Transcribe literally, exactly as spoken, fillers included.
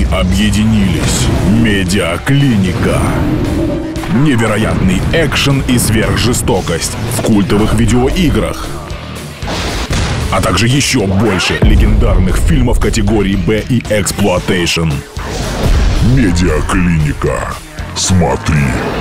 объединились. Медиаклиника. Невероятный экшен и сверхжестокость в культовых видеоиграх. А также еще больше легендарных фильмов категории Б и эксплуатейшн. Медиаклиника. Смотри